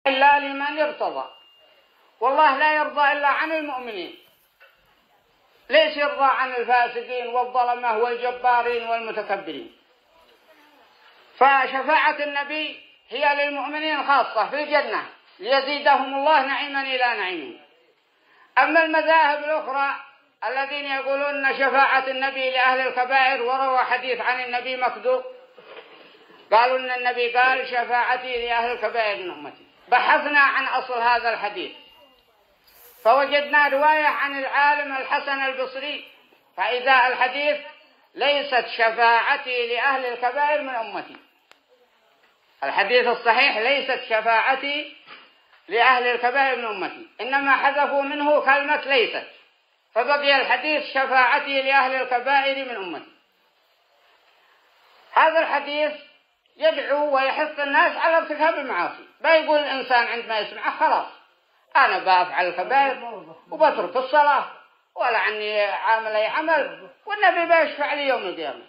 إلا لمن ارتضى، والله لا يرضى إلا عن المؤمنين، ليس يرضى عن الفاسقين والظلمة والجبارين والمتكبرين. فشفاعة النبي هي للمؤمنين خاصة في الجنة ليزيدهم الله نعيما إلى نعيم. أما المذاهب الأخرى الذين يقولون شفاعة النبي لأهل الكبائر وروى حديث عن النبي مكذوب، قالوا أن النبي قال شفاعتي لأهل الكبائر من أمتي. بحثنا عن أصل هذا الحديث فوجدنا رواية عن العالم الحسن البصري، فإذا الحديث ليست شفاعتي لأهل الكبائر من أمتي، الحديث الصحيح ليست شفاعتي لأهل الكبائر من أمتي، إنما حذفوا منه كلمة ليست، فبقي الحديث شفاعتي لأهل الكبائر من أمتي. هذا الحديث يدعو ويحث الناس على ارتكاب المعاصي. بيقول الإنسان عندما يسمعه خلاص أنا بأفعل الكبائر وبترك الصلاة ولا عني عامل أي عمل والنبي بيشفع لي يوم القيامة.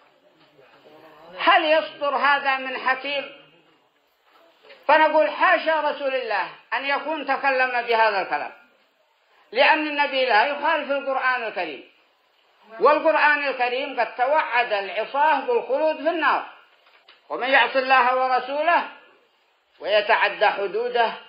هل يصدر هذا من حكيم؟ فنقول حاشا رسول الله أن يكون تكلم بهذا الكلام، لأن النبي لا يخالف القرآن الكريم، والقرآن الكريم قد توعد العصاة بالخلود في النار، ومن يعص الله ورسوله ويتعدى حدوده